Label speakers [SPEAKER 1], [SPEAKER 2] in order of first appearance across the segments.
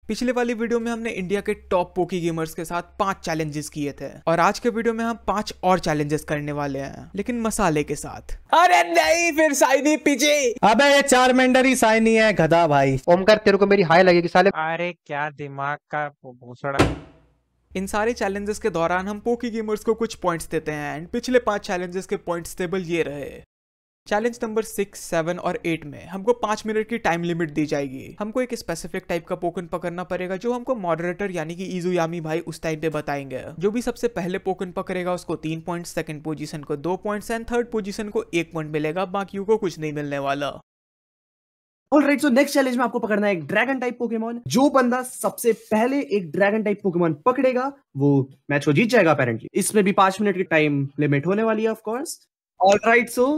[SPEAKER 1] पिछले वाली वीडियो में हमने इंडिया के टॉप पोकी गेमर्स के साथ 5 चैलेंजेस किए थे और आज के वीडियो में हम 5 और चैलेंजेस करने वाले हैं, लेकिन मसाले के साथ।
[SPEAKER 2] अरे नहीं, फिर साइनी पीछे।
[SPEAKER 3] अबे ये चारमेंडर ही साइनी है गधा भाई।
[SPEAKER 4] ओमकार तेरे को मेरी हाय लगेगी साले।
[SPEAKER 5] अरे क्या दिमाग का भूसड़ा।
[SPEAKER 1] इन सारे चैलेंजेस के दौरान हम पोकी गेमर्स को कुछ पॉइंट्स देते हैं एंड पिछले 5 चैलेंजेस के पॉइंट्स टेबल ये रहे। चैलेंज नंबर 6, 7 और 8 में हमको 5 मिनट की टाइम लिमिट दी जाएगी। हमको एक स्पेसिफिक टाइप का पोकन पकड़ना पड़ेगा जो हमको मॉडरेटर यानी कि इजुयामी भाई उस टाइम पे बताएंगे। जो भी सबसे पहले पोकन पकड़ेगा उसको 3 पॉइंट्स, सेकंड पोजीशन को 2 पॉइंट्स एंड थर्ड पोजीशन को 1 पॉइंट मिलेगा, बाकियों को कुछ नहीं मिलने वाला।
[SPEAKER 2] ऑलराइट, सो नेक्स्ट चैलेंज में आपको पकड़ना है एक ड्रैगन टाइप पोकेमॉन। जो बंदा सबसे पहले एक ड्रैगन टाइप पोकेमॉन पकड़ेगा वो मैच को जीत जाएगा अपेरेंटली। इसमें भी 5 मिनट की टाइम लिमिट होने वाली है ऑफ कोर्स। ऑलराइट, सो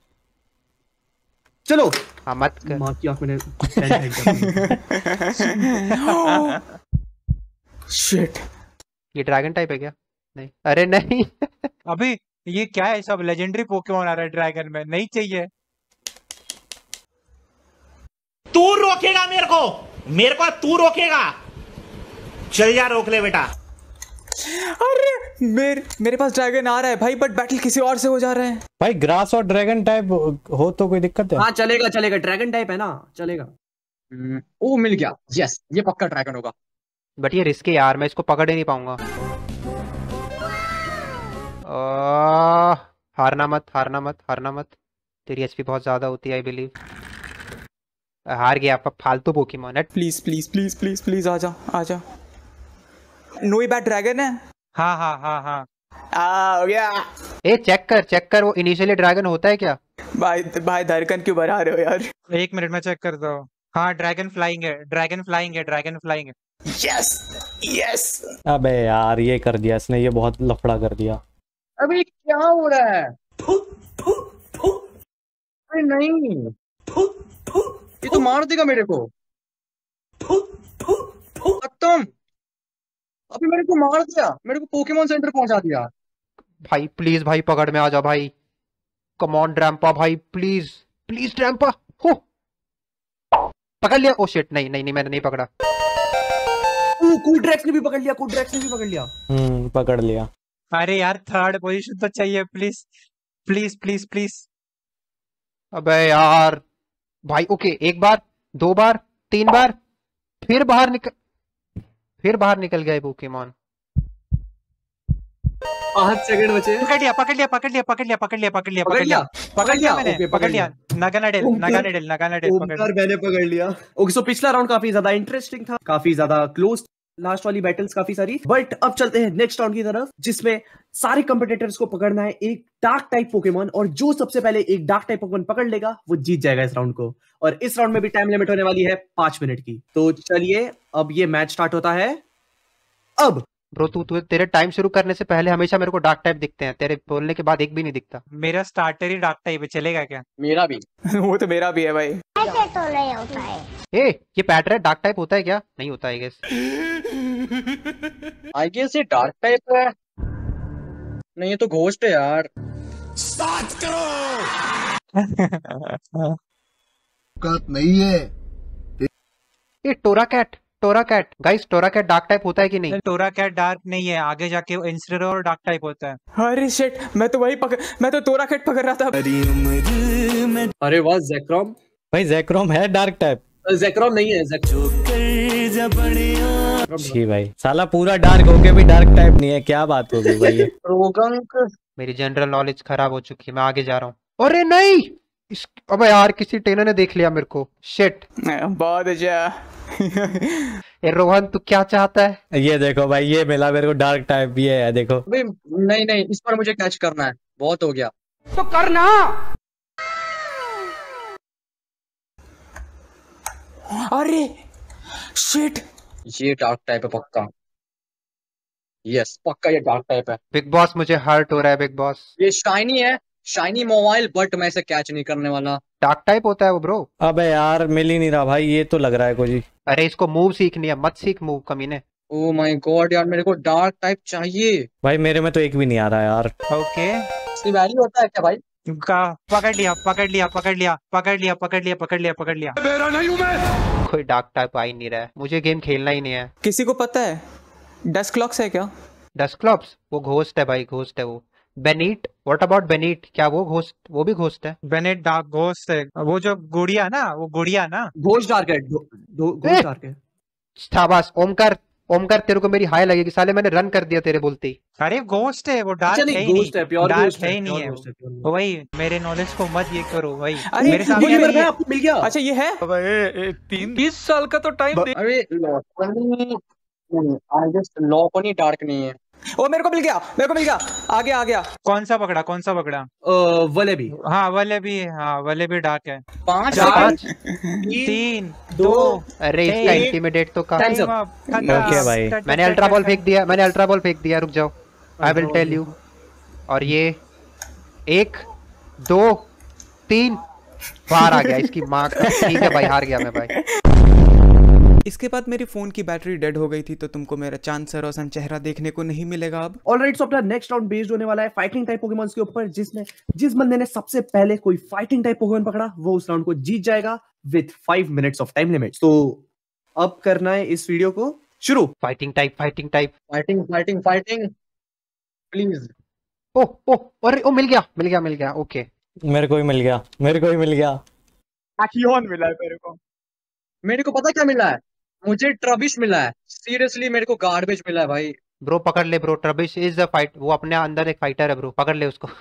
[SPEAKER 2] चलो।
[SPEAKER 4] हाँ मत कर।
[SPEAKER 2] माँ की आँख में शिट,
[SPEAKER 4] ये ड्रैगन टाइप है क्या? नहीं, अरे नहीं।
[SPEAKER 5] अभी ये क्या है? सब लेजेंडरी पोकेमॉन आ रहा है ड्रैगन में, नहीं चाहिए।
[SPEAKER 6] तू रोकेगा मेरे को तू रोकेगा? चल जा, रोक ले बेटा।
[SPEAKER 1] अरे मेरे पास ड्रैगन आ रहा है भाई, बट बैटल किसी और से हो जा रहा है
[SPEAKER 3] भाई। ग्रास और ड्रैगन टाइप हो तो कोई दिक्कत है?
[SPEAKER 2] हाँ चलेगा चलेगा, ड्रैगन टाइप है ना, चलेगा। ओ मिल गया, यस ये पक्का ड्रैगन होगा।
[SPEAKER 4] बट ये रिस्क है यार, मैं इसको पकड़ ही नहीं पाऊंगा। हारना मत, हारना मत, हारना मत। तेरी एचपी बहुत ज्यादा होती है आई बिलीव। हार गया फालतू पोकेमॉन है।
[SPEAKER 1] Please please please please please आजा आजा। नोई बैट ड्रैगन है।
[SPEAKER 5] हाँ हाँ हाँ हाँ,
[SPEAKER 1] हो गया।
[SPEAKER 4] ए चेक कर वो इनिशियली ड्रैगन होता है क्या?
[SPEAKER 1] भाई धड़कन क्यों बढ़ा रहे हो यार?
[SPEAKER 5] 1 मिनट में चेक करता हूँ। हाँ ड्रैगन फ्लाइंग है, ड्रैगन फ्लाइंग है, ड्रैगन फ्लाइंग है।
[SPEAKER 1] Yes yes.
[SPEAKER 3] अबे यार ये कर दिया इसने, ये बहुत लफड़ा कर दिया।
[SPEAKER 2] अबे क्या हो रहा है? अरे नहीं, ये तो मार देगा मेरे को। खत्म, अभी मेरे को मार दिया, मेरे को पोकेमॉन सेंटर पहुंचा दिया।
[SPEAKER 4] भाई प्लीज भाई पकड़ में आ जा भाई। कम ऑन ड्रैम्पा भाई, प्लीज प्लीज ड्रैम्पा। हो पकड़ लिया। ओ शिट, नहीं नहीं नहीं, मैंने नहीं पकड़ा।
[SPEAKER 2] कूड्रैक्स ने भी पकड़ लिया, कूड्रैक्स ने भी पकड़ लिया।
[SPEAKER 3] पकड़ लिया।
[SPEAKER 5] अरे यार थर्ड पोजीशन तो चाहिए, प्लीज प्लीज प्लीज प्लीज।
[SPEAKER 4] अबे यार भाई, ओके 1 बार 2 बार 3 बार, फिर बाहर निकल गए पोकेमॉन।
[SPEAKER 2] 5 सेकंड बचे।
[SPEAKER 5] पकड़ लिया पकड़ लिया पकड़ लिया पकड़ लिया पकड़ लिया पकड़ लिया पकड़ लिया पकड़ लिया मैंने,
[SPEAKER 2] ओके,
[SPEAKER 5] पकड़ लिया। नागानाडेल नागानाडेल नागानाडेल पकड़
[SPEAKER 2] ओमकार मैंने पकड़ लिया। ओके, सो पिछला राउंड काफी ज्यादा इंटरेस्टिंग था, काफी ज्यादा क्लोज, लास्ट वाली बैटल्स काफी सारी। बट अब चलते हैं नेक्स्ट राउंड की तरफ, जिसमें सारे कंपटीटर्स को पकड़ना है एक डार्क टाइप पोकेमॉन, और जो सबसे पहले एक डार्क टाइप पोकेमॉन पकड़ लेगा वो जीत जाएगा इस राउंड को। और इस राउंड में भी टाइम लिमिट होने वाली है 5 मिनट की। तो चलिए अब ये मैच स्टार्ट होता है। अब
[SPEAKER 4] ब्रो तू तेरे टाइम शुरू करने से पहले हमेशा मेरे को डार्क टाइप दिखते हैं, तेरे बोलने के बाद एक भी नहीं दिखता।
[SPEAKER 5] मेरा स्टार्टर ही डार्क टाइप है, चलेगा क्या?
[SPEAKER 2] मेरा भी।
[SPEAKER 1] वो तो मेरा भी है भाई।
[SPEAKER 7] ऐसे तो नहीं होता है।
[SPEAKER 4] ए ये पैटर्न डार्क टाइप होता है क्या? नहीं होता है गेस।
[SPEAKER 2] आई गेस ये डार्क टाइप है। नहीं ये तो घोस्ट है यार।
[SPEAKER 8] नहीं है
[SPEAKER 4] ये Torracat guys, Torracat dark type होता है कि नहीं?
[SPEAKER 5] टोरा कैट डार्क नहीं है, आगे जाके वो इंस्टेरो और डार्क टाइप होता है।
[SPEAKER 1] अरे शिट, मैं तो तोरा कैट पकड़ रहा था।
[SPEAKER 2] अरे वाह, ज़ेक्रोम।
[SPEAKER 3] भाई ज़ेक्रोम है डार्क टाइप?
[SPEAKER 2] ज़ेक्रोम नहीं है,
[SPEAKER 3] जी भाई, साला पूरा डार्क होके भी डार्क टाइप नहीं है, क्या बात हो गई भाई ये?
[SPEAKER 2] रोगंक।
[SPEAKER 4] मेरी जनरल नॉलेज खराब हो चुकी है, मैं आगे जा रहा हूँ। अरे नहीं, अबे यार किसी ट्रेनर ने देख लिया मेरे को। शिट,
[SPEAKER 1] बहुत अच्छा।
[SPEAKER 4] रोहन तू क्या चाहता है?
[SPEAKER 3] ये देखो भाई, ये मिला मेरे को डार्क टाइप, ये है देखो।
[SPEAKER 2] नहीं नहीं, इस पर मुझे कैच करना है, बहुत हो गया।
[SPEAKER 6] तो करना।
[SPEAKER 1] अरे शिट,
[SPEAKER 2] ये डार्क टाइप है पक्का। यस पक्का ये डार्क टाइप है।
[SPEAKER 4] बिग बॉस मुझे हर्ट हो रहा है बिग बॉस।
[SPEAKER 2] ये शाइनी है, शाइनी मोबाइल, बट मैं इसे कैच नहीं करने वाला।
[SPEAKER 4] डार्क टाइप होता है वो ब्रो।
[SPEAKER 3] अबे यार मिल ही नहीं रहा भाई, ये तो लग रहा है कुछ।
[SPEAKER 4] अरे इसको मूव सीखनी है, मत सीख मूव कमीने।
[SPEAKER 2] ओह माय गॉड यार, मेरे को डार्क टाइप चाहिए
[SPEAKER 3] भाई। मेरे में तो एक भी नहीं आ रहा यार।
[SPEAKER 5] ओके,
[SPEAKER 2] इसकी वैल्यू होता है क्या भाई?
[SPEAKER 5] पकड़ लिया पकड़ लिया पकड़ लिया पकड़ लिया पकड़ लिया पकड़ लिया पकड़ लिया।
[SPEAKER 6] मेरा नहीं हूं मैं।
[SPEAKER 4] कोई डार्क टाइप आ ही नहीं रहा है, मुझे गेम खेलना ही नहीं है।
[SPEAKER 1] किसी को पता है डस्क्लॉक्स है क्या?
[SPEAKER 4] डस्क्लॉप्स वो घोस्ट है भाई, घोस्ट है वो। Banette, what about Banette? क्या वो घोस्ट, वो भी घोस्ट है?
[SPEAKER 5] बेनेट डार्क घोस्ट है, वो जो गुड़िया ना, वो गुड़िया ना।
[SPEAKER 2] घोस्ट डार्क है, घोस्ट डार्क है।
[SPEAKER 4] शाबाश ओमकार, ओमकार तेरे को मेरी हाय लगेगी, साले मैंने रन कर दिया तेरे बोलते ही।
[SPEAKER 5] अरे घोस्ट है वो, डार्क
[SPEAKER 2] अच्छा
[SPEAKER 5] है
[SPEAKER 2] नहीं,
[SPEAKER 5] ही नहीं,
[SPEAKER 2] घोस्ट है, प्योर
[SPEAKER 5] डार्क
[SPEAKER 2] घोस्ट
[SPEAKER 5] है
[SPEAKER 2] है,
[SPEAKER 5] ही नहीं है
[SPEAKER 2] प्योर
[SPEAKER 5] वो।
[SPEAKER 2] घोस्ट है, pure
[SPEAKER 5] वो वही, मेरे नॉलेज को मत ये करो भाई,
[SPEAKER 1] अरे
[SPEAKER 5] मेरे
[SPEAKER 1] ये
[SPEAKER 5] सामने
[SPEAKER 2] ये
[SPEAKER 1] ये-
[SPEAKER 2] आपको मिल गया।
[SPEAKER 1] अच्छा ये है। अबे 30 साल का तो टाइम दे।
[SPEAKER 7] अरे लॉकनी डार्क नहीं है।
[SPEAKER 1] ओ मेरे को मिल गया, मेरे को मिल गया। आ गया आ गया।
[SPEAKER 5] कौन सा पकड़ा, कौन सा पकड़ा?
[SPEAKER 2] वाले भी
[SPEAKER 5] हाँ वाले भी डार्क है।
[SPEAKER 7] 5
[SPEAKER 2] चार,
[SPEAKER 5] 3
[SPEAKER 2] दो,
[SPEAKER 5] 2
[SPEAKER 4] अरे इसका
[SPEAKER 5] एक,
[SPEAKER 4] इंटिमिडेट तो का।
[SPEAKER 2] Time's up.
[SPEAKER 3] Okay, भाई।
[SPEAKER 4] मैंने अल्ट्रा बॉल फेंक दिया, मैंने अल्ट्रा बॉल फेंक दिया, रुक जाओ, आई विल टेल यू। और ये 1 2 3 बाहर आ गया, इसकी माँ का। ठीक है भाई, हार गया मैं भाई।
[SPEAKER 1] इसके बाद मेरी फोन की बैटरी डेड हो गई थी, तो तुमको मेरा चांद सा रोशन चेहरा देखने को नहीं मिलेगा अब।
[SPEAKER 2] ऑलराइट, सो अपना नेक्स्ट राउंड बेस्ड होने वाला है फाइटिंग टाइप पोकेमॉन्स के ऊपर, जिसमें जिस बंदे ने सबसे पहले कोई फाइटिंग टाइप पोकेमॉन पकड़ा वो उस राउंड को जीत जाएगा with 5 minutes of time limit. तो अब करना है इस वीडियो को शुरू।
[SPEAKER 4] Fighting type, fighting type.
[SPEAKER 7] Fighting please.
[SPEAKER 4] ओ अरे ओ मिल गया, मिल गया, मिल गया। ओके
[SPEAKER 3] मेरे को ही मिल गया, मेरे को ही मिल गया।
[SPEAKER 5] आखियोन मिला है मेरे को।
[SPEAKER 7] मेरे को पता क्या मिला है, मुझे ट्रबिश मिला है। सीरियसली मेरे को गार्बेज मिला है भाई।
[SPEAKER 4] ब्रो पकड़ ले bro, Trubbish is the fight, वो अपने अंदर एक फाइटर है ब्रो, पकड़ ले उसको।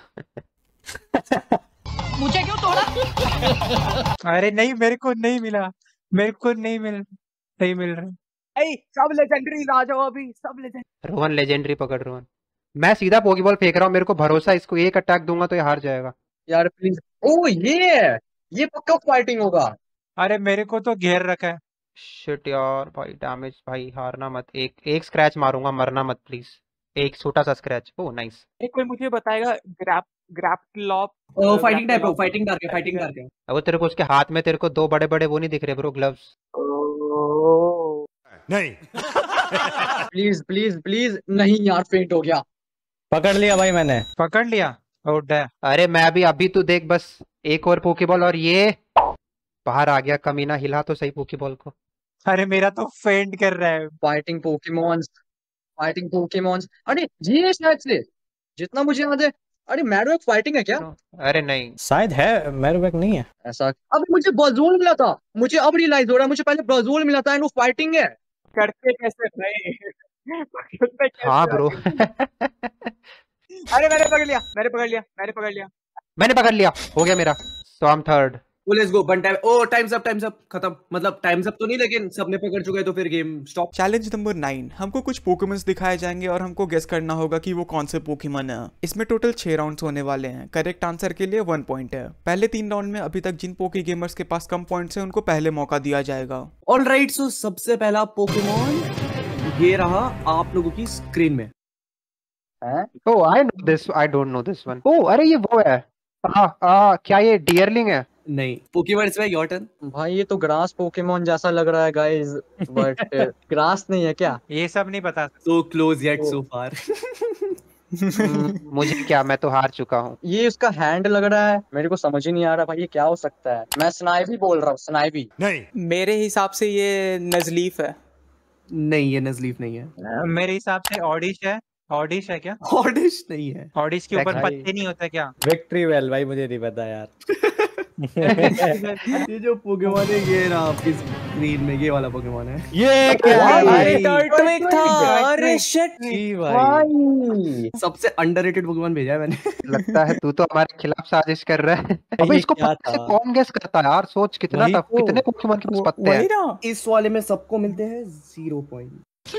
[SPEAKER 9] मुझे क्यों तोड़ा?
[SPEAKER 5] अरे नहीं, मेरे को नहीं मिला, मेरे को नहीं मिल रहा।
[SPEAKER 2] सब लेजेंडरीज आ जाओ अभी, सब लेजेंडरी।
[SPEAKER 4] रोहन लेजेंडरी पकड़, रोहन। मैं सीधा पोकेबॉल फेंक रहा हूँ, मेरे को भरोसा है, इसको एक अटैक दूंगा तो ये हार जाएगा।
[SPEAKER 7] यार प्लीज। ओ ये पक्का फाइटिंग होगा।
[SPEAKER 5] अरे मेरे को तो घेर रखा है।
[SPEAKER 4] शिट यार भाई, डैमेज भाई, हारना मत। एक स्क्रैच मारूंगा, मरना मत प्लीज। एक छोटा सा स्क्रैच। Oh nice.
[SPEAKER 5] कोई मुझे बताएगा ग्रैप्लॉप
[SPEAKER 2] फाइटिंग टाइप है, फाइटिंग डार्क है, फाइटिंग डार्क है।
[SPEAKER 4] अब वो तेरे को उसके हाथ में तेरे को 2 बड़े बड़े वो नहीं दिख रहे ब्रो, ग्लव्स?
[SPEAKER 6] नहीं।
[SPEAKER 7] प्लीज नहीं यार, फेंट हो गया।
[SPEAKER 3] पकड़ लिया भाई मैंने।
[SPEAKER 5] पकड़ लिया।
[SPEAKER 4] अरे मैं भी, अभी तू देख, बस एक और पोकेबॉल और ये बाहर आ गया। कमीना, हिला तो सही पोकेबॉल को।
[SPEAKER 5] अरे मेरा तो फेंट कर रहा है।
[SPEAKER 7] Fighting Pokemons. अरे ये शायद से, जितना मुझे याद है। अरे मैडो एक फाइटिंग है क्या?
[SPEAKER 4] अरे नहीं,
[SPEAKER 3] शायद है, मेरे बैक नहीं है
[SPEAKER 7] ऐसा। अभी मुझे ब्राज़ोल मिला था, मुझे अब रियलाइज हो रहा है, मुझे पहले ब्राज़ोल मिला था एंड वो फाइटिंग है।
[SPEAKER 5] करते कैसे भाई?
[SPEAKER 4] हाँ ब्रो।
[SPEAKER 5] अरे मैंने पकड़ लिया।
[SPEAKER 4] मैंने पकड़ लिया, हो गया मेरा। तो I am third.
[SPEAKER 2] Let's go, one time. Oh time's up खत्म। मतलब टाइम्स अप तो नहीं, लेकिन सबने पकड़ चुके हैं तो फिर गेम स्टॉप।
[SPEAKER 1] चैलेंज नंबर 9, हमको कुछ पोकेमॉन्स दिखाए जाएंगे और हमको गेस करना होगा कि वो कौन से पोकेमॉन है। इसमें टोटल 6 राउंड्स होने वाले हैं। करेक्ट आंसर के लिए 1 पॉइंट है। पहले 3 राउंड में अभी तक जिन पोके गेमर्स के पास कम पॉइंट्स हैं उनको पहले मौका दिया जाएगा।
[SPEAKER 2] ऑलराइट, सो सबसे पहला पोकेमॉन ये रहा आप लोगों की स्क्रीन में।
[SPEAKER 4] Oh I know this, I don't know this one. Oh अरे ये वो है। क्या ये डियरलिंग है?
[SPEAKER 2] नहीं, पोकेमॉन्स में योर टर्न।
[SPEAKER 7] भाई ये तो ग्रास पोकेमॉन जैसा लग रहा है गाइस, बट ग्रास नहीं है क्या?
[SPEAKER 5] ये सब नहीं पता।
[SPEAKER 2] So close yet so far.
[SPEAKER 4] मुझे क्या, मैं तो हार चुका हूँ।
[SPEAKER 7] ये उसका हैंड लग रहा है, मेरे को समझ ही नहीं आ रहा भाई ये क्या हो सकता है। मैं स्नाइवी बोल रहा हूँ, स्नाइवी।
[SPEAKER 6] नहीं।
[SPEAKER 1] मेरे हिसाब से ये नजलीफ है।
[SPEAKER 2] नहीं, ये नजलीफ नहीं है।
[SPEAKER 5] मेरे हिसाब से ऑडिश है क्या?
[SPEAKER 2] ऑडिश नहीं है।
[SPEAKER 5] ऑडिश के ऊपर
[SPEAKER 3] भाई।
[SPEAKER 5] पत्ते नहीं होते क्या?
[SPEAKER 3] विक्ट्री वेल भाई, मुझे नहीं पता यार।
[SPEAKER 2] ये जो पोकेमॉन है ये ना आपकी स्क्रीन में, ये वाला पोकेमॉन है।
[SPEAKER 3] ये क्या है
[SPEAKER 1] अरे
[SPEAKER 3] भाई?
[SPEAKER 1] टर्टविक था। अरे शिट।
[SPEAKER 3] जी भाई।
[SPEAKER 2] सबसे अंडररेटेड पोकेमॉन भेजा है मैंने।
[SPEAKER 4] लगता है तू तो हमारे खिलाफ साजिश कर रहा है। अबे
[SPEAKER 3] ये
[SPEAKER 4] इसको
[SPEAKER 3] क्या
[SPEAKER 4] पत्ते से
[SPEAKER 3] था?
[SPEAKER 4] कौन गेस करता है यार? सोच कितना
[SPEAKER 3] वही
[SPEAKER 4] टफ,
[SPEAKER 3] तो।
[SPEAKER 4] कितने पोकेमॉन के पास पत्ते
[SPEAKER 1] वही
[SPEAKER 4] हैं?
[SPEAKER 1] ना।
[SPEAKER 2] इस वाले में सबको मिलते हैं 0 पॉइंट।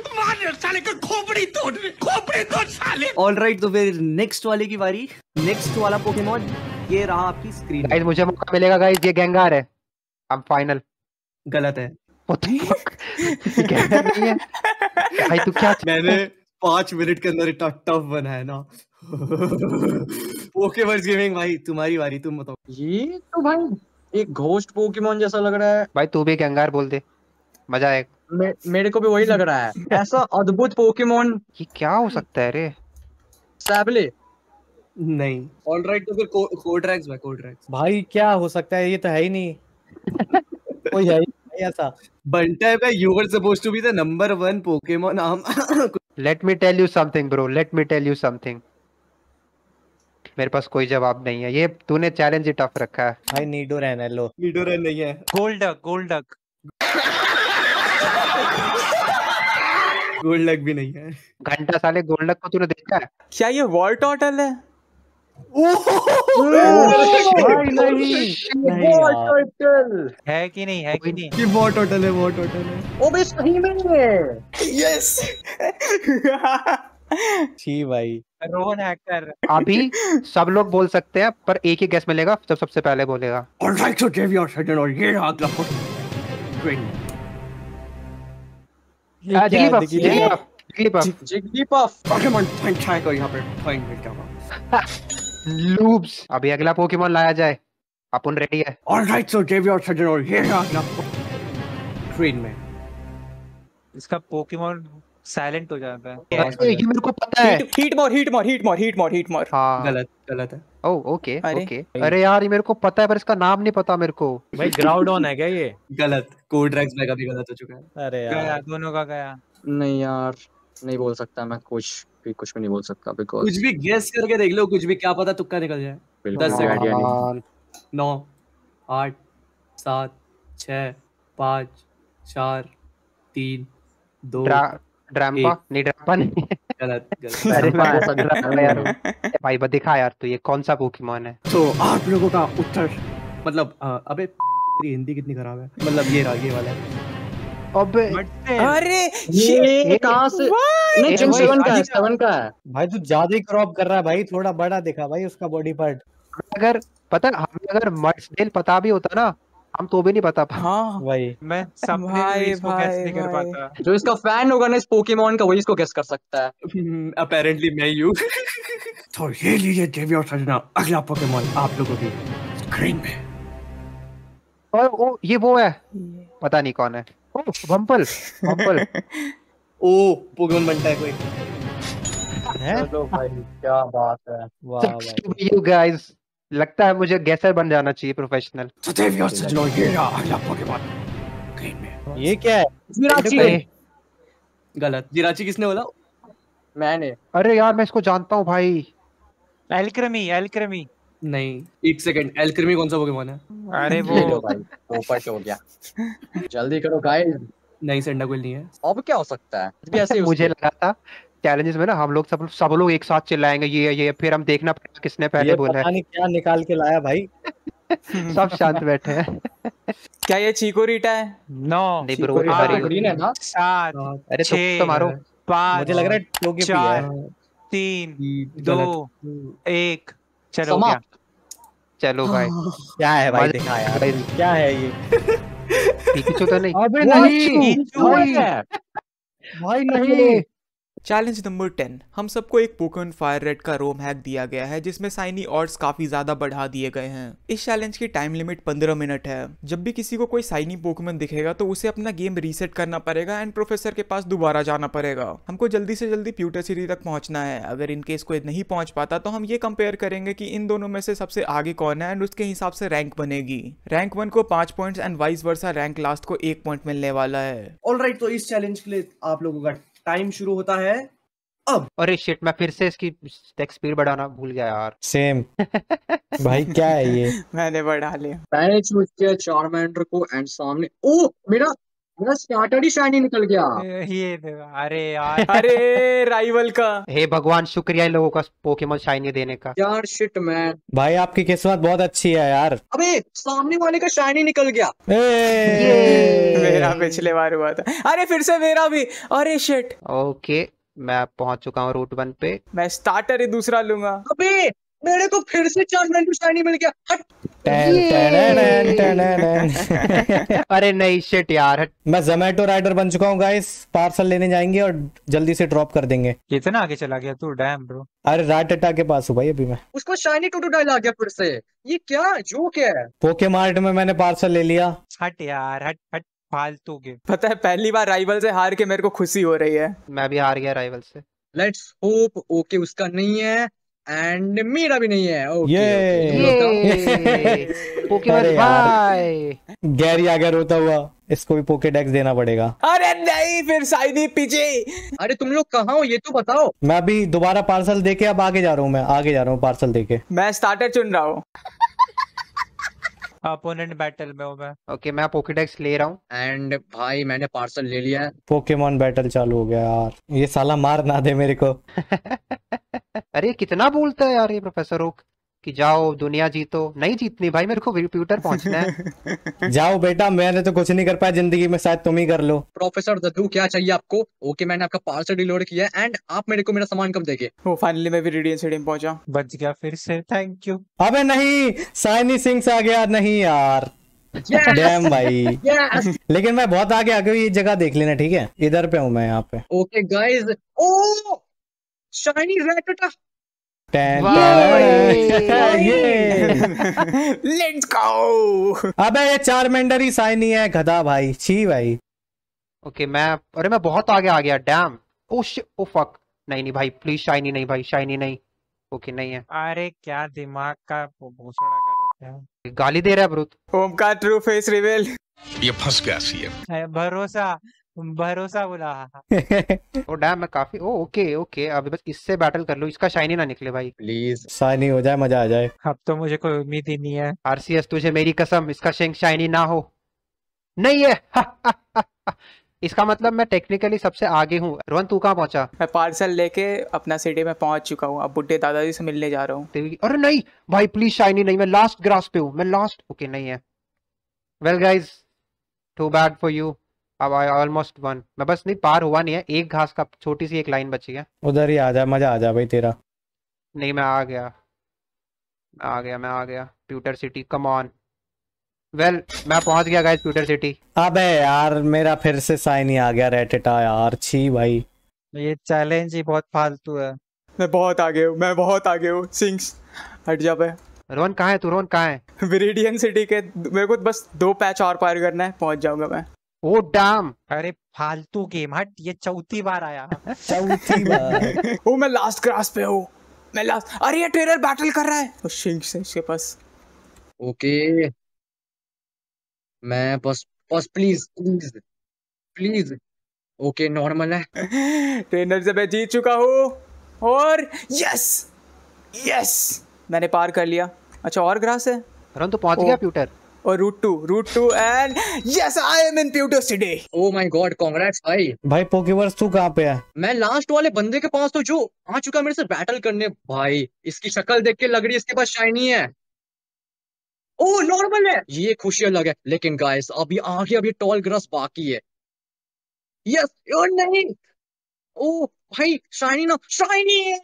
[SPEAKER 2] ऑलराइट, तो फिर नेक्स्ट वाले की बारी। नेक्स्ट वाला पोकेमॉन ये रहा आपकी स्क्रीन।
[SPEAKER 4] गाइस मुझे मौका मिलेगा गाइस, ये गेंगार है। अब फाइनल।
[SPEAKER 2] गलत है।
[SPEAKER 4] गेंगार नहीं है भाई, तू क्या
[SPEAKER 2] मैंने 5 मिनट के अंदर इतना टफ बनाया ना। पोकेमॉन्स गेमिंग भाई, तुम्हारी बारी, तुम बताओ।
[SPEAKER 7] ये तो भाई एक घोस्ट पोकेमॉन जैसा लग रहा है।
[SPEAKER 4] भाई? तू भी गेंगार बोल दे, मजा आएगा।
[SPEAKER 7] मेरे को भी वही लग रहा है। ऐसा अद्भुत पोकेमॉन।
[SPEAKER 4] ये क्या हो सकता है रे?
[SPEAKER 7] सैबले।
[SPEAKER 2] नहीं। ऑलराइट, तो फिर कोड्रैक्स भाई, कोड्रैक्स।
[SPEAKER 3] भाई क्या हो सकता है, ये तो है ही नहीं। कोई है ही ऐसा
[SPEAKER 2] बंटा पे you were supposed to be the number 1 Pokemon.
[SPEAKER 4] Let me tell you something bro, let me tell you something. मेरे पास कोई जवाब नहीं है, ये तूने चैलेंज ही टफ रखा है।
[SPEAKER 3] भाई नीडो रहना लो।
[SPEAKER 2] मीडोरन नहीं है।
[SPEAKER 5] गोल्डक गोल्डक
[SPEAKER 2] गोल्डक भी नहीं है।
[SPEAKER 4] घंटा साले गोल्डक को तूने देखा है?
[SPEAKER 1] क्या ये वॉर टोटल है?
[SPEAKER 3] भाई नहीं
[SPEAKER 5] है कि नहीं, है कि नहीं?
[SPEAKER 2] ये वो टोटल है, वो टोटल है।
[SPEAKER 7] ओ बे सही में
[SPEAKER 2] यस।
[SPEAKER 3] छी भाई।
[SPEAKER 5] रोहन हैकर।
[SPEAKER 4] अभी सब लोग बोल सकते हैं पर एक ही गैस मिलेगा जब सबसे पहले बोलेगा।
[SPEAKER 2] Alright so give your suggestion और ये अगला
[SPEAKER 7] जिग्लीपफ
[SPEAKER 2] पोकेमॉन फाइंड ट्राई करो यहाँ पे फाइंड में क्या
[SPEAKER 4] लूप्स। अभी अगला पोकेमॉन लाया जाए, अपन रेडी है।
[SPEAKER 2] Alright so give your suggestion और ये अगला ट्रेन में
[SPEAKER 5] इसका पोकेमॉन साइलेंट हो जाता है।
[SPEAKER 4] ये मेरे को पता है।
[SPEAKER 1] Heatmor.
[SPEAKER 4] हाँ
[SPEAKER 2] गलत है।
[SPEAKER 4] ओह ओके
[SPEAKER 1] अरे।
[SPEAKER 4] ओके। अरे यार ये मेरे को पता है पर इसका नाम नहीं पता मेरे को।
[SPEAKER 3] भाई ग्राउडॉन है क्या ये?
[SPEAKER 2] गलत। कोड्रैक्स में कभी गलत हो चुका है।
[SPEAKER 3] अरे
[SPEAKER 5] गया,
[SPEAKER 3] यार
[SPEAKER 5] दोनों का गया।
[SPEAKER 7] नहीं यार, नहीं बोल सकता मैं, कुछ भी नहीं बोल सकता बिकॉज
[SPEAKER 2] कुछ भी गेस करके देख लो, कुछ भी, क्या पता तुक्का निकल जाए।
[SPEAKER 7] बिल्कुल
[SPEAKER 2] 10
[SPEAKER 7] कोई
[SPEAKER 2] सेकंड।
[SPEAKER 7] आइडिया नहीं।
[SPEAKER 2] 9 8 7 6 5 4 3 2
[SPEAKER 4] ड्रैम्पा नहीं, ड्रैम्पा नहीं।
[SPEAKER 2] गलत।
[SPEAKER 4] अरे
[SPEAKER 7] ड्रैम्पा
[SPEAKER 4] मैं
[SPEAKER 7] हो सकता है।
[SPEAKER 4] यार भाई दिखा यार, तू ये कौन सा पोकेमॉन है?
[SPEAKER 2] तो आप लोगों का उत्तर मतलब अबे मेरी हिंदी कितनी खराब है, मतलब ये रहा, ये वाला है।
[SPEAKER 4] अबे
[SPEAKER 1] अरे
[SPEAKER 7] ये कहाँ से? नहीं, जिन 7 का है, 7 का है।
[SPEAKER 3] भाई तू ज्यादा ही क्रॉप कर रहा है भाई, थोड़ा बड़ा दिखा भाई उसका बॉडी पार्ट।
[SPEAKER 4] अगर पता हमें अगर मर्सडेल पता भी होता ना, हम तो भी नहीं बता पा।
[SPEAKER 1] हाँ
[SPEAKER 3] भाई
[SPEAKER 5] मैं सपने में
[SPEAKER 1] भाई,
[SPEAKER 5] भी इसको गैस नहीं कर
[SPEAKER 1] भाई।
[SPEAKER 5] पाता।
[SPEAKER 7] जो इसका फैन होगा ना इस पोकेमॉन का, वही इसको गेस कर सकता है।
[SPEAKER 2] अपेरेंटली मैं यू। तो ये लीजिए देवी और सजना, अगला पोकेमॉन आप लोगों की स्क्रीन में।
[SPEAKER 4] और वो है, पता नहीं कौन है। ओ वंपल।
[SPEAKER 2] ओ पोकेमॉन बनता है कोई।
[SPEAKER 7] चलो भाई, क्या बात है।
[SPEAKER 3] वाह भाई।
[SPEAKER 4] यू गाइस, लगता है मुझे गैसर बन जाना चाहिए प्रोफेशनल।
[SPEAKER 2] तो देवी और सजना, ये रहा अगला पोकेमॉन स्क्रीन में।
[SPEAKER 3] ये क्या है?
[SPEAKER 7] जिराची।
[SPEAKER 2] गलत। जिराची किसने बोला?
[SPEAKER 7] मैंने।
[SPEAKER 4] अरे यार मैं इसको जानता हूँ भाई।
[SPEAKER 5] एलक्रमी।
[SPEAKER 2] नहीं, एक सेकंड, एल्क्रिमी कौन सा पोकेमॉन है?
[SPEAKER 5] अरे
[SPEAKER 7] ले लो
[SPEAKER 5] वो
[SPEAKER 7] भाई, पोपट हो गया। जल्दी करो गाइस।
[SPEAKER 2] नहीं, सेंडाकुल नहीं है।
[SPEAKER 7] अब क्या हो सकता है? भी ऐसे ही
[SPEAKER 4] मुझे लगा था चैलेंजेस में ना हम लोग सब लोग एक साथ चिल्लाएंगे ये, फिर हम देखना पड़ेगा किसने पहले
[SPEAKER 3] ये
[SPEAKER 4] बोला
[SPEAKER 3] पता नहीं क्या निकाल के लाया भाई।
[SPEAKER 4] है। सब शांत बैठे हैं।
[SPEAKER 1] क्या ये चीकोरीटा है?
[SPEAKER 5] 9
[SPEAKER 4] नहीं ब्रो,
[SPEAKER 7] हाँ,
[SPEAKER 4] हरी
[SPEAKER 7] ग्रीन है ना?
[SPEAKER 5] 7
[SPEAKER 4] अरे तो
[SPEAKER 5] 6
[SPEAKER 4] मारो।
[SPEAKER 5] 5
[SPEAKER 3] मुझे लग रहा है टोगे भी है।
[SPEAKER 5] 4 3
[SPEAKER 2] गलत।
[SPEAKER 5] 2 1 चलो हो गया।
[SPEAKER 4] चलो भाई।
[SPEAKER 3] क्या है भाई?
[SPEAKER 4] मजा-
[SPEAKER 3] दिखा यार क्या है ये?
[SPEAKER 4] पीछू तो नहीं?
[SPEAKER 3] अबे भाई नहीं।
[SPEAKER 1] Challenge number 10। हम सबको एक पोकेमॉन फायर रेड का रोम हैक दिया गया है जिसमें साइनी ऑड्स काफी ज्यादा बढ़ा दिए गए हैं। इस चैलेंज की टाइम लिमिट 15 मिनट है। जब भी किसी को कोई साइनी पोकेमॉन दिखेगा तो उसे अपना गेम रीसेट करना पड़ेगा एंड प्रोफेसर के पास दोबारा जाना पड़ेगा। हमको जल्दी से जल्दी प्यूटर सिटी तक पहुंचना है। अगर इनकेस कोई नहीं पहुंच पाता तो हम ये कंपेयर करेंगे कि इन दोनों में से सबसे आगे कौन है एंड उसके हिसाब से रैंक बनेगी। रैंक 1 को 5 points and vice versa rank last को 1 पॉइंट मिलने वाला है।
[SPEAKER 2] ऑलराइट, तो इस चैलेंज के लिए आप लोगों का टाइम शुरू होता है अब।
[SPEAKER 4] अरे शिट, मैं फिर से इसकी स्पीड बढ़ाना भूल गया यार।
[SPEAKER 3] सेम। भाई क्या है ये?
[SPEAKER 1] मैंने बढ़ा लिया।
[SPEAKER 7] मैंने चूज किया चार्मेंडर को एंड सामने ओ मेरा स्टार्टर ही शाइनी निकल गया।
[SPEAKER 5] ये देखो, अरे यार।
[SPEAKER 1] अरे राइवल का।
[SPEAKER 4] हे भगवान, शुक्रिया इन लोगों का पोकेमॉन शाइनी देने का।
[SPEAKER 7] यार शिट मैन।
[SPEAKER 3] भाई आपकी किस्मत बहुत अच्छी है यार।
[SPEAKER 7] अबे सामने वाले का शाइनी निकल गया।
[SPEAKER 1] मेरा पिछले बार हुआ था। अरे फिर से मेरा भी। अरे शिट।
[SPEAKER 4] ओके, मैं पहुंच चुका हूँ रूट 1 पे।
[SPEAKER 1] मैं स्टार्टर ही दूसरा लूंगा।
[SPEAKER 7] अबे मेरे को फिर से चार्मेंडर शाइनी मिल गया। हट।
[SPEAKER 4] अरे नहीं शिट यार, हट।
[SPEAKER 3] मैं जोमेटो राइडर बन चुका हूँ गाइस। पार्सल लेने जाएंगे और जल्दी से ड्रॉप कर देंगे।
[SPEAKER 5] कितना आगे चला गया तू? Damn bro.
[SPEAKER 3] अरे राटटा के पास हूँ भाई अभी मैं।
[SPEAKER 7] उसको शाइनी टोटोडाइल आ गया फिर से। ये क्या जो क्या है?
[SPEAKER 3] पोकेमार्ट में मैंने पार्सल ले लिया।
[SPEAKER 5] हट यार, हट फालतू के।
[SPEAKER 1] पता है पहली बार राइवल से हार के मेरे को खुशी हो रही है।
[SPEAKER 4] मैं भी हार गया राइवल से।
[SPEAKER 7] लेट्स होप ओके उसका नहीं है। एंड मेरा भी नहीं है। ओके
[SPEAKER 3] ये
[SPEAKER 4] पोकेमॉन
[SPEAKER 3] अरे यार।
[SPEAKER 4] भाई
[SPEAKER 3] गैरी आ गया रोता हुआ, इसको भी पोकेडेक्स देना पड़ेगा।
[SPEAKER 1] अरे नहीं, फिर शाइनी पीछे।
[SPEAKER 7] अरे तुम लोग कहाँ हो ये तो बताओ।
[SPEAKER 3] मैं अभी दोबारा पार्सल देके अब आगे जा रहा हूँ, मैं आगे जा रहा हूँ पार्सल देके।
[SPEAKER 1] मैं स्टार्टर चुन रहा हूँ।
[SPEAKER 5] अपोनेंट बैटल में हूँ मैं।
[SPEAKER 4] ओके मैं पोकेडेक्स ले रहा हूँ।
[SPEAKER 7] एंड भाई मैंने पार्सल ले लिया है।
[SPEAKER 3] पोकेमॉन बैटल चालू हो गया यार, ये साला मार ना दे मेरे को।
[SPEAKER 4] अरे कितना बोलता है यार ये प्रोफेसर ओक कि जाओ दुनिया जीतो। नहीं जीतनी भाई, मेरे को रिप्यूटर पहुंचना है।
[SPEAKER 3] जाओ बेटा, मैंने तो कुछ नहीं कर पाया जिंदगी में, शायद तुम ही कर लो।
[SPEAKER 7] प्रोफेसर दद्दू क्या चाहिए आपको? ओके मैंने आपका पार्सल डिलीवर किया है एंड आप मेरे को मेरा सामान कब देंगे?
[SPEAKER 1] वो फाइनली मैं भी रेडियन सिटी में पहुंचा।
[SPEAKER 5] बच गया फिर से, थैंक यू।
[SPEAKER 3] अबे नहीं, शाइनी सिंह आ गया। नहीं यार, डैम भाई।
[SPEAKER 7] Yes!
[SPEAKER 3] लेकिन मैं बहुत आगे आ गया, ये जगह देख लेना ठीक है। इधर पे हूँ मैं, यहाँ पे।
[SPEAKER 7] Okay guys. Oh shiny Rattata.
[SPEAKER 3] ये
[SPEAKER 1] लेट्स गो।
[SPEAKER 3] अबे ये चारमेंडर ही शाइनी है, गधा भाई। छी भाई।
[SPEAKER 4] ओके अरे मैं बहुत आगे आ गया। Damn. Oh shit, oh fuck. नहीं नहीं भाई प्लीज शाइनी नहीं भाई, शाइनी नहीं। ओके नहीं है।
[SPEAKER 5] अरे क्या दिमाग का भूसड़ा कर रहे हो।
[SPEAKER 4] गाली दे रहा है brute.
[SPEAKER 1] Omkar true face reveal.
[SPEAKER 8] ये फंस गया सीएम।
[SPEAKER 5] भरोसा भरोसा बोला।
[SPEAKER 4] ओ डैम मैं काफी ओके ओके अभी बस इससे बैटल कर लो, इसका शाइनी ना निकले भाई
[SPEAKER 7] प्लीज।
[SPEAKER 3] शाइनी हो जाए, मजा आ जाए।
[SPEAKER 5] अब तो मुझे कोई उम्मीद ही नहीं है।
[SPEAKER 4] आरसीएस तुझे मेरी कसम, इसका शेंग शाइनी ना हो। नहीं है। इसका मतलब मैं टेक्निकली सबसे आगे हूँ। रोहन तू कहाँ पहुंचा?
[SPEAKER 1] मैं पार्सल लेके अपना सिटी में पहुंच चुका हूँ। अब बुड्ढे दादाजी से मिलने जा रहा हूँ।
[SPEAKER 4] अरे नहीं भाई प्लीज शाइनी नहीं, मैं लास्ट ग्रास पे हूँ, मैं लास्ट। ओके नहीं है। Well guys too bad for you. अब आई ऑलमोस्ट वन। मैं बस नहीं पार हुआ नहीं है, एक घास का छोटी सी एक लाइन बची है।
[SPEAKER 3] उधर ही आ जा, मजा आ जा भाई तेरा।
[SPEAKER 4] नहीं मैं आ गया, मैं आ गया। Pewter city come on. Well मैं पहुंच गया गाइस प्यूटर सिटी।
[SPEAKER 3] अबे यार मेरा फिर से शाइनी आ गया रेटेटा यार। छी भाई,
[SPEAKER 5] ये चैलेंज ही बहुत फालतू है।
[SPEAKER 1] मैं बहुत आगे हूँ, मैं बहुत आगे हूँ। सिंक्स हट जा पे।
[SPEAKER 4] रोहन कहाँ है तू? रोहन कहाँ है?
[SPEAKER 1] विरिडियन सिटी के मेरे को बस 2 पैच और पार करना है, पहुंच जाऊंगा मैं।
[SPEAKER 4] Oh damn.
[SPEAKER 5] अरे फालतू गेम हट, ये चौथी बार आया।
[SPEAKER 3] चौथी बार।
[SPEAKER 1] ओ मैं लास्ट क्रास पे हूँ, मैं लास्ट। अरे ये ट्रेनर बैटल कर रहा है सिंक्स है इसके पास।
[SPEAKER 7] ओके मैं बस please please please. Okay normal है।
[SPEAKER 1] ट्रेनर से मैं जीत चुका हूँ और यस यस मैंने पार कर लिया। अच्छा और ग्रास है।
[SPEAKER 4] रोहन तो पहुंच गया प्यूटर।
[SPEAKER 1] और route two and yes I am in Pewter city.
[SPEAKER 7] Oh my god congrats भाई।
[SPEAKER 3] भाई पोकेवर्स तू कहाँ पे है?
[SPEAKER 7] मैं लास्ट वाले बंदे के पास तो जो आ चुका मेरे से बैटल करने। भाई इसकी शक्ल देख के लग रही है इसके पास शाइनी है। ओ नॉर्मल है, ये खुशी अलग है। लेकिन गाइस अभी आगे अभी टॉल ग्रास बाकी है। यस ओ नहीं। ओ भाई शाइनी ना, शाइनी है।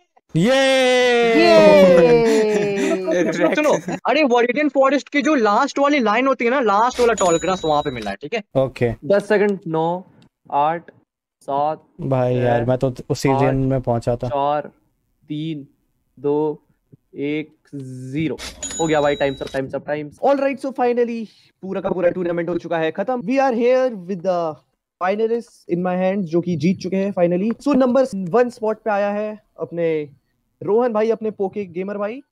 [SPEAKER 7] सुनो अरे वॉरिडियन फॉरेस्ट की जो लास्ट वाली लाइन होती है ना, लास्ट वाला टॉल ग्रास वहां पे मिला है। ठीक है
[SPEAKER 3] ओके
[SPEAKER 2] 10 सेकंड। 9 8 7
[SPEAKER 3] भाई यार मैं तो उसी रेन में पहुंचा था।
[SPEAKER 2] 4 3 2 1 0 हो गया भाई। Time's up. Alright so finally पूरा का पूरा टूर्नामेंट हो चुका है खत्म। We are here with the finalist in my hands जो कि जीत चुके हैं फाइनली। सो नंबर 1 स्पॉट पे आया है अपने रोहन भाई, अपने पोके गेमर भाई।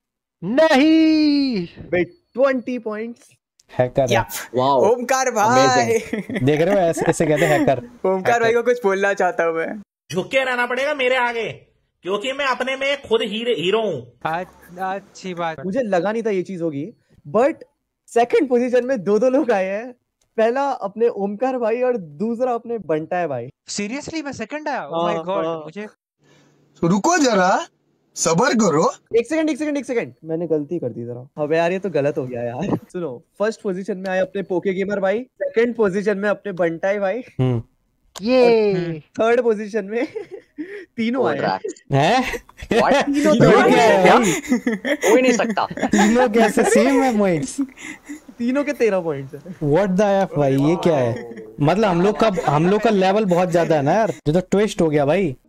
[SPEAKER 4] नहीं
[SPEAKER 2] विद 20 पॉइंट्स।
[SPEAKER 3] हैकर है।
[SPEAKER 7] वाओ
[SPEAKER 1] ओमकार भाई
[SPEAKER 3] देख रहे हो, ऐसे ऐसे कहते हैं हैकर।
[SPEAKER 1] ओमकार भाई को कुछ बोलना चाहता हूँ मैं।
[SPEAKER 6] झुक के रहना पड़ेगा मेरे आगे, क्योंकि मैं अपने में खुद हीरो हूँ।
[SPEAKER 5] अच्छी बात।
[SPEAKER 2] मुझे लगा नहीं था ये चीज होगी, बट सेकंड पोजीशन में दो लोग आए हैं। पहला अपने ओमकार भाई और दूसरा अपने बंटा है भाई।
[SPEAKER 5] सीरियसली मैं सेकंड आया? Oh my god. मुझे
[SPEAKER 8] रुको जरा, सबर करो।
[SPEAKER 2] एक सेकंड मैंने गलती कर दी जरा। अबे यार ये तो गलत हो गया यार। सुनो फर्स्ट पोजीशन में आए अपने पोके गेमर भाई, सेकंड पोजीशन में अपने बंटाई भाई,
[SPEAKER 4] ये
[SPEAKER 2] थर्ड पोजीशन में तीनों आए
[SPEAKER 3] हैं?
[SPEAKER 2] तीनों
[SPEAKER 7] हो ही नहीं सकता।
[SPEAKER 3] तीनों कैसे सेम है पॉइंट्स?
[SPEAKER 2] तीनों के 13 पॉइंट्स है।
[SPEAKER 3] व्हाट द एफ भाई, ये क्या है? मतलब हम लोग का लेवल बहुत ज्यादा है ना यार। ये तो ट्विस्ट हो गया भाई।